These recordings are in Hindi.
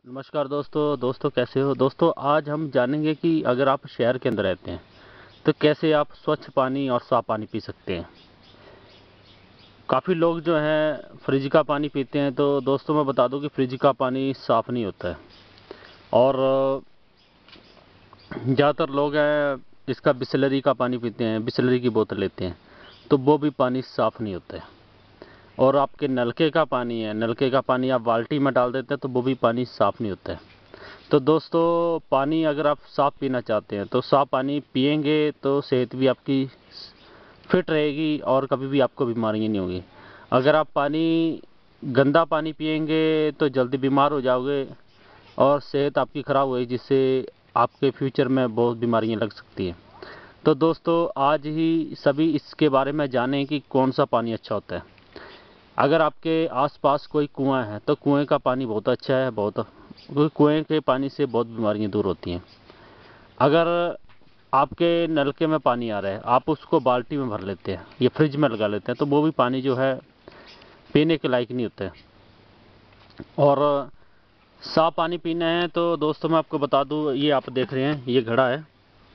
नमस्कार दोस्तों कैसे हो दोस्तों। आज हम जानेंगे कि अगर आप शहर के अंदर रहते हैं तो कैसे आप स्वच्छ पानी और साफ पानी पी सकते हैं। काफ़ी लोग जो हैं फ्रिज का पानी पीते हैं, तो दोस्तों मैं बता दूं कि फ्रिज का पानी साफ नहीं होता है। और ज़्यादातर लोग हैं इसका बिसलरी का पानी पीते हैं, बिसलरी की बोतल लेते हैं, तो वो भी पानी साफ नहीं होता है। और आपके नलके का पानी है, नलके का पानी आप बाल्टी में डाल देते हैं तो वो भी पानी साफ नहीं होता है। तो दोस्तों, पानी अगर आप साफ पीना चाहते हैं तो साफ पानी पिएंगे तो सेहत भी आपकी फिट रहेगी और कभी भी आपको बीमारियां नहीं होगी। अगर आप गंदा पानी पिएंगे तो जल्दी बीमार हो जाओगे और सेहत आपकी ख़राब होगी, जिससे आपके फ्यूचर में बहुत बीमारियां लग सकती हैं। तो दोस्तों, आज ही सभी इसके बारे में जानें कि कौन सा पानी अच्छा होता है। अगर आपके आसपास कोई कुआं है तो कुएं का पानी बहुत अच्छा है, क्योंकि कुएं के पानी से बहुत बीमारियां दूर होती हैं। अगर आपके नलके में पानी आ रहा है, आप उसको बाल्टी में भर लेते हैं या फ्रिज में लगा लेते हैं, तो वो भी पानी जो है पीने के लायक नहीं होता है। और साफ पानी पीना है तो दोस्तों मैं आपको बता दूं, ये आप देख रहे हैं ये घड़ा है,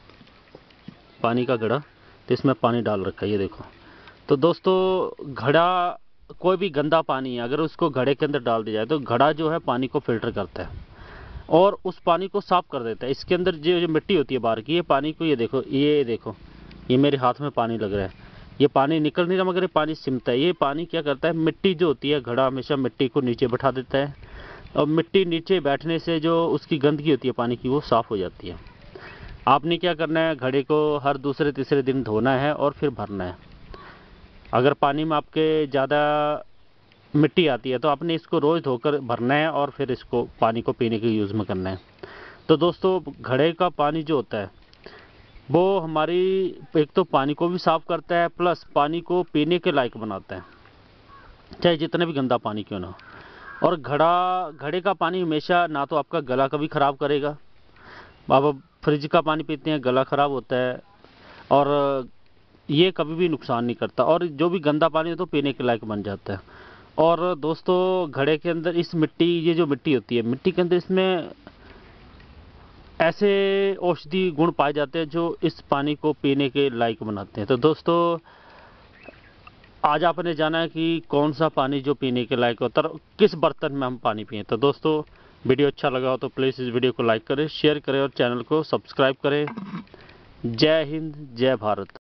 पानी का घड़ा, तो इसमें पानी डाल रखा है, ये देखो। तो दोस्तों, घड़ा कोई भी गंदा पानी है अगर उसको घड़े के अंदर डाल दिया जाए तो घड़ा जो है पानी को फिल्टर करता है और उस पानी को साफ कर देता है। इसके अंदर जो जो मिट्टी होती है बाहर की, ये पानी को, ये देखो, ये मेरे हाथ में पानी लग रहा है, ये पानी निकल नहीं रहा मगर ये पानी सिमटा है। ये पानी क्या करता है, मिट्टी जो होती है, घड़ा हमेशा मिट्टी को नीचे बैठा देता है और मिट्टी नीचे बैठने से जो उसकी गंदगी होती है पानी की, वो साफ हो जाती है। आपने क्या करना है, घड़े को हर दूसरे तीसरे दिन धोना है और फिर भरना है। अगर पानी में आपके ज़्यादा मिट्टी आती है तो आपने इसको रोज़ धोकर भरना है और फिर इसको पानी को पीने के यूज़ में करना है। तो दोस्तों, घड़े का पानी जो होता है वो हमारी एक तो पानी को भी साफ करता है, प्लस पानी को पीने के लायक बनाता है, चाहे जितना भी गंदा पानी क्यों ना हो। और घड़े का पानी हमेशा ना तो आपका गला कभी ख़राब करेगा। आप फ्रिज का पानी पीते हैं, गला ख़राब होता है, और ये कभी भी नुकसान नहीं करता, और जो भी गंदा पानी है तो पीने के लायक बन जाता है। और दोस्तों, घड़े के अंदर इस मिट्टी, ये जो मिट्टी होती है, मिट्टी के अंदर इसमें ऐसे औषधि गुण पाए जाते हैं जो इस पानी को पीने के लायक बनाते हैं। तो दोस्तों, आज आपने जाना है कि कौन सा पानी जो पीने के लायक होता है और किस बर्तन में हम पानी पिए। तो दोस्तों, वीडियो अच्छा लगा हो तो प्लीज़ इस वीडियो को लाइक करें, शेयर करें और चैनल को सब्सक्राइब करें। जय हिंद, जय भारत।